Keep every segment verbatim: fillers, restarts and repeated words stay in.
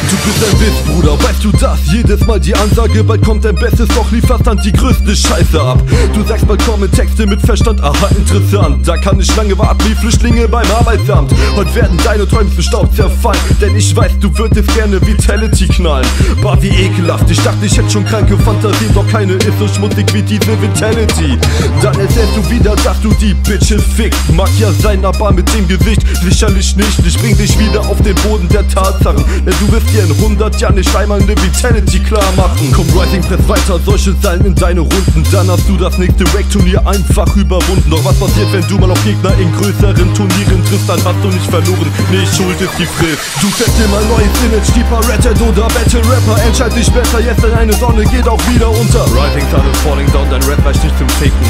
Du bist ein Witz, Bruder, weißt du das? Jedes Mal die Ansage, bald kommt dein Bestes, doch lieferst dann die größte Scheiße ab. Du sagst, bald kommen Texte mit Verstand, aha, interessant. Da kann ich lange warten wie Flüchtlinge beim Arbeitsamt. Heute werden deine Träume zu Staub zerfallen, denn ich weiß, du würdest gerne Vitality knallen. Bah, wie ekelhaft, ich dachte, ich hätte schon kranke Fantasien, doch keine ist so schmutzig wie diese Vitality. Dann erzählst du wieder, dass du die Bitches fickst. Mag ja sein, aber mit dem Gesicht sicherlich nicht. Ich bring dich wieder auf den Boden der Tatsachen, denn du wirst dir in hundert Jahren nicht einmal eine Vitality klar machen. Komm, Rising, press weiter, solche Seilen in deine Runden, dann hast du das nächste Rack-Turnier einfach überwunden. Doch was passiert, wenn du mal auf Gegner in größeren Turnieren triffst, dann hast du nicht verloren, nee, Schuld ist die Frist. Du fährst dir mal neues Image, Deeper Ratted oder Battle Rapper, entscheid dich besser, jetzt denn eine Sonne geht auch wieder unter. Rising Sun is falling down, dein Rap reicht nicht zum Ficken,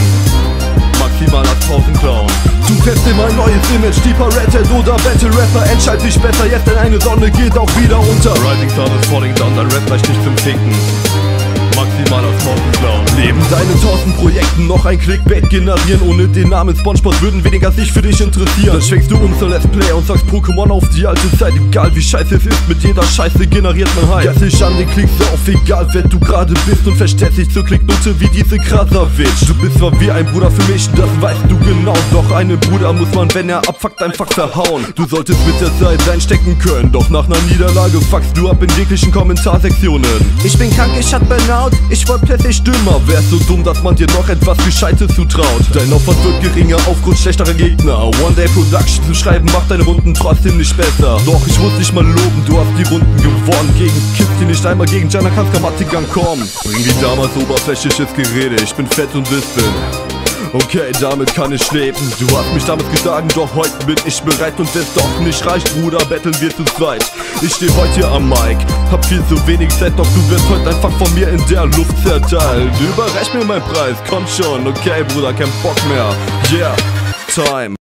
maximal als Pausenclown. Du fährst dir mal neues Image, Deeper Ratted oder Battle Rapper, entscheid dich besser, jetzt denn eine Sonne geht auch wieder unter. Rising Sun is falling down, dein Rap reicht nicht zum Ficken, maximal als Pausenclown. Neben deinen tausend Projekten noch ein Clickbait generieren, ohne den Namen Spongebob würden weniger sich für dich interessieren. Dann schwingst du um zur Let's Play und sagst Pokémon auf die alte Zeit. Egal wie scheiße es ist, mit jeder Scheiße generiert man Hype. Gess dich an den Klicks auf, egal wer du gerade bist, und verstellst dich zur Klicknote wie diese Krasavitsch. Du bist zwar wie ein Bruder für mich, das weißt du genau, doch einen Bruder muss man, wenn er abfuckt, einfach verhauen. Du solltest mit der Zeit einstecken können, doch nach einer Niederlage fuckst du ab in jeglichen Kommentarsektionen. Ich bin krank, ich hab Burnout, ich wollte plötzlich dümmer. Wärst so dumm, dass man dir noch etwas Gescheites zutraut. Dein Aufwand wird geringer aufgrund schlechterer Gegner. One Day Production zu schreiben macht deine Runden trotzdem nicht besser. Doch ich muss dich mal loben, du hast die Runden gewonnen. Gegen Kids, die nicht einmal gegen Janakans Grammatikern kommen. Bring wie damals oberflächliches Gerede, ich bin fett und wispel. Okay, damit kann ich leben. Du hast mich damals geschlagen, doch heute bin ich bereit. Und wenn's doch nicht reicht, Bruder, betteln wir zu zweit. Ich steh heute hier am Mic, hab viel zu wenig Zeit, doch du wirst heute einfach von mir in der Luft zerteilt. Überreich mir meinen Preis, komm schon, okay Bruder, kein Bock mehr. Yeah, time.